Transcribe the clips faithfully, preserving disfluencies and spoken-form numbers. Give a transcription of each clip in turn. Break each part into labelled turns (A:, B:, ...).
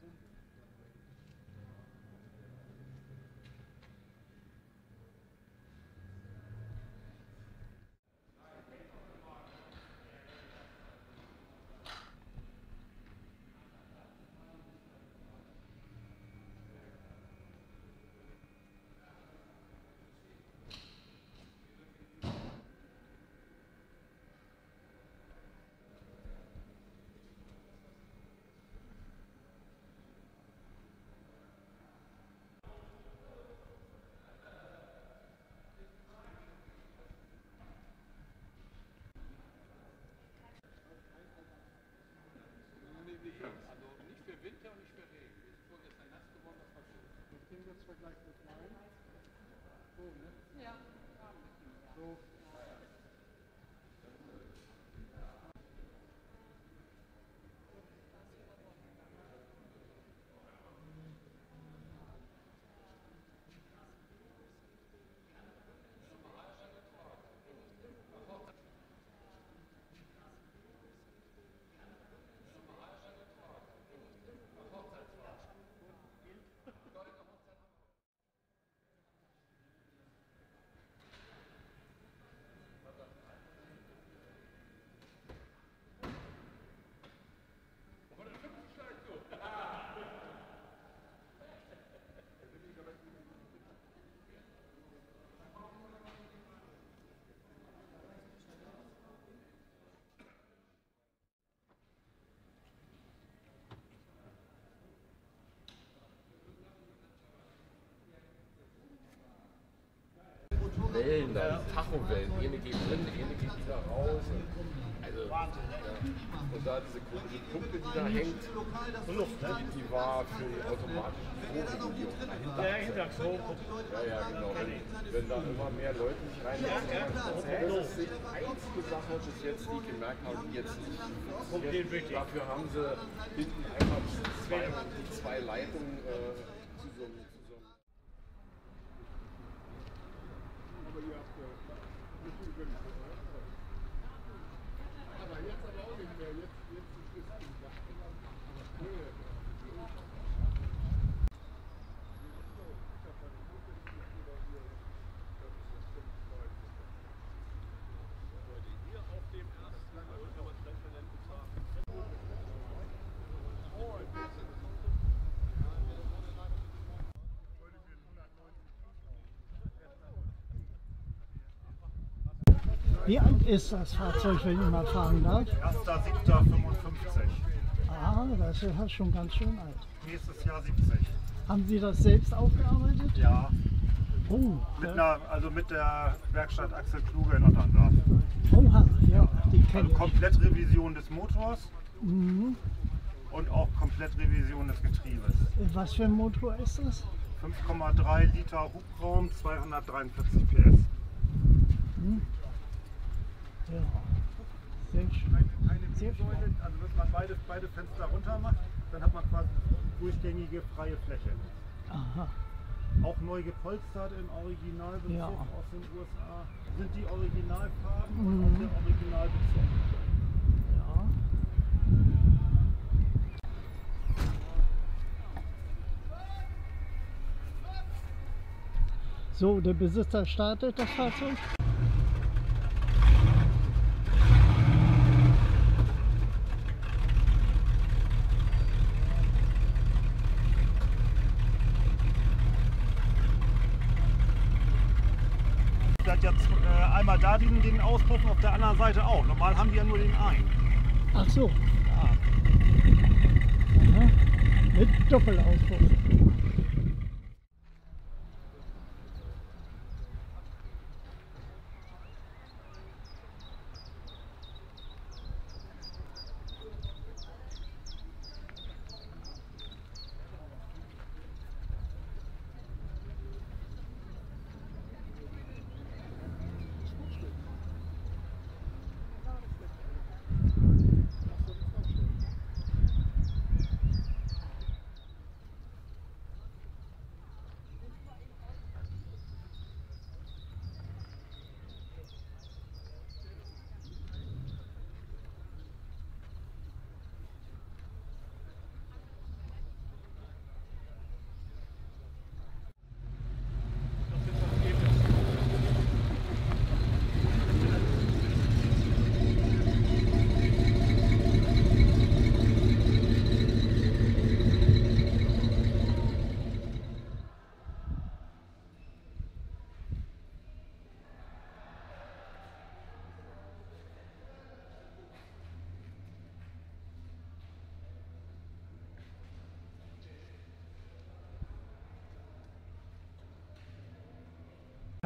A: Also nicht für Winter und nicht für Regen. Wir sind vorgestern nass geworden, das war schön.
B: Das Ding wird vergleicht mit meinem. So, ne?
A: Ja, ja, ein bisschen.
B: So.
C: Wellen da, Tachowellen, eine geht drin, eine geht wieder raus. Also, ja. Und da diese komische Pumpe, die da hängt, die, die war für die automatische Vorregulierung dahinter.
D: Ja, Hintergrund.
C: Ja, ja, genau. Wenn, wenn da immer mehr Leute sich reinlassen, das ist die einzige Sache bis jetzt, die ich gemerkt habe, die jetzt nicht funktioniert. Dafür haben sie hinten einfach zwei, die zwei Leitungen äh, zu so einem.
B: Aber ihr habt ja nicht über die aber jetzt aber auch nicht mehr. Jetzt, jetzt ist es im Dach.
D: Hier auf dem ersten Level kann man vielleicht mal nennen.
E: Wie alt ist das Fahrzeug, wenn ich mal fragen darf?
F: erster siebter fünfundfünfzig.
E: Ah, das ist ja schon ganz schön alt.
F: Nächstes Jahr siebzig.
E: Haben Sie das selbst aufgearbeitet?
F: Ja.
E: Oh,
F: Mit,
E: ja.
F: einer, also mit der Werkstatt Axel Kluge in Otterndorf.
E: Oha, ja, die kenne
F: Also
E: ich.
F: Komplettrevision des Motors
E: Mhm.
F: und auch Komplettrevision des Getriebes.
E: Was für ein Motor ist das?
F: fünf Komma drei Liter Hubraum, zweihundertdreiundvierzig P S.
E: Hm. Ja, sehr schön.
F: Eine, eine
E: Sehr schön.
F: Säule, also wenn man beide, beide Fenster runter macht, dann hat man quasi durchgängige freie Fläche.
E: Aha.
F: Auch neu gepolstert im Originalbezug
E: Ja.
F: aus den U S A. Sind die Originalfarben
E: Mhm.
F: und auch der Originalbezug.
E: Ja. So, der Besitzer startet das Fahrzeug.
F: Der hat jetzt äh, einmal da den, den Auspuff und auf der anderen Seite auch. Normal haben die ja nur den einen.
E: Ach so.
F: Ja.
E: Aha. Mit Doppelauspuff.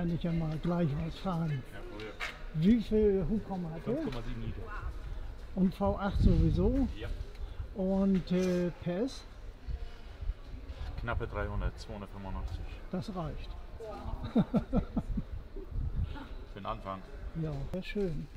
E: kann ich ja mal gleich was fragen. Wie viel Hubraum hat er?
G: fünf Komma sieben Liter.
E: Und V acht sowieso?
G: Ja.
E: Und äh, P S?
G: Knappe dreihundert, zweihundertfünfundachtzig.
E: Das reicht.
G: Für den Anfang.
E: Ja, sehr schön.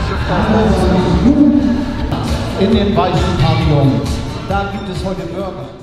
H: In dem weißen Pavillon, da gibt es heute Burger.